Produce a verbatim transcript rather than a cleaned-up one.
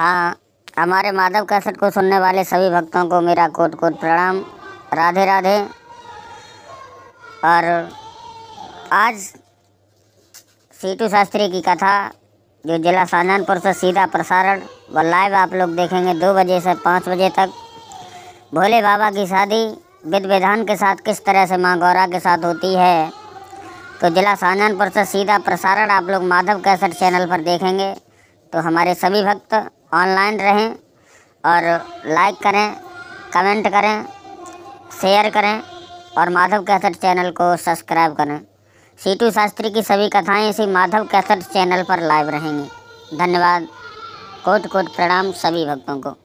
हाँ, हमारे माधव कैसेट को सुनने वाले सभी भक्तों को मेरा कोट कोट प्रणाम। राधे राधे। और आज सीटू शास्त्री की कथा जो जिला शाहजहानपुर से सीधा प्रसारण व लाइव आप लोग देखेंगे दो बजे से पाँच बजे तक। भोले बाबा की शादी विधि विधान के साथ किस तरह से माँ गौरा के साथ होती है, तो जिला शाहजहानपुर से सीधा प्रसारण आप लोग माधव कैसेट चैनल पर देखेंगे। तो हमारे सभी भक्त ऑनलाइन रहें और लाइक करें, कमेंट करें, शेयर करें और माधव कैसेट चैनल को सब्सक्राइब करें। सीटू शास्त्री की सभी कथाएं इसी माधव कैसेट चैनल पर लाइव रहेंगी। धन्यवाद। कोट कोट प्रणाम सभी भक्तों को।